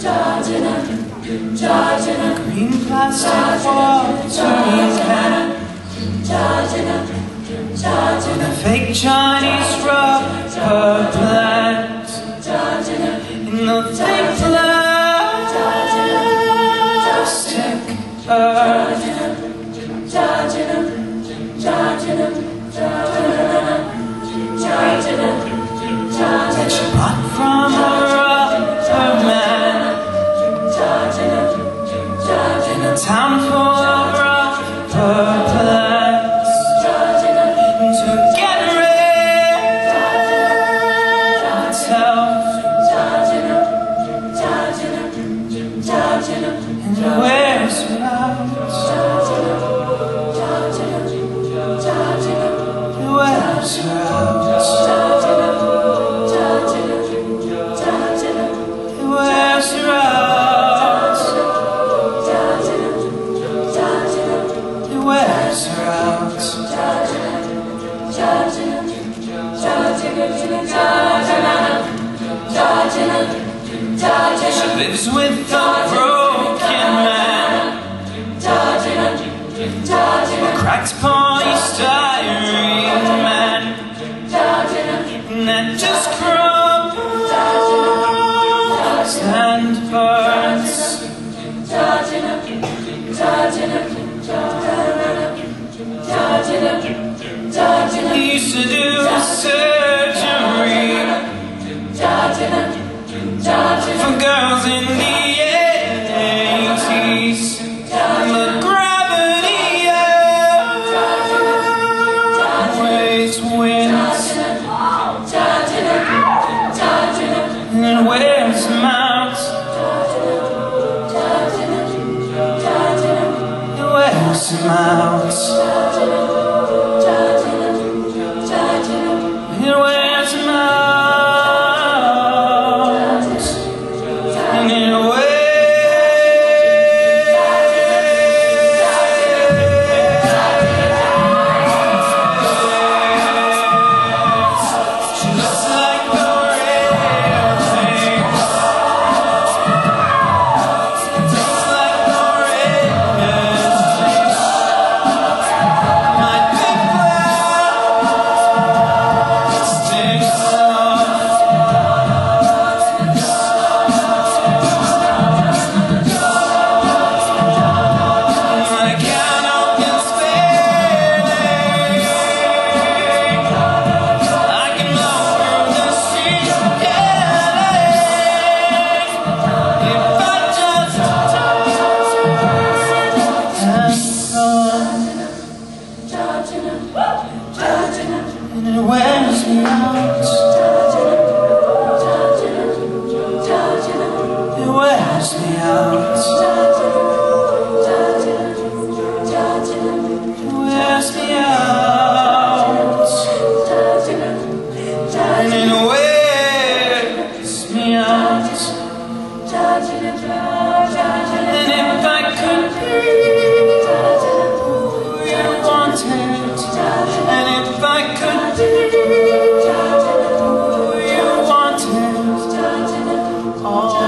Green plastic watering can, and a fake Chinese rubber plant, in the fake plastic earth. That she bought from a rubber man in a town full of rubber plants, to get rid of itself and wears her out. It wears her out. She lives with a broken man, a cracked polystyrene man, and that just crumbles and burns. He used to do surgery for girls in the 80s, but gravity always wins, and it wears him out. It wears him out. It wears him out. And it wears me out. It wears me out. It wears me out. And it wears me out. And if I could be who you wanted, and if I could be who you wanted, all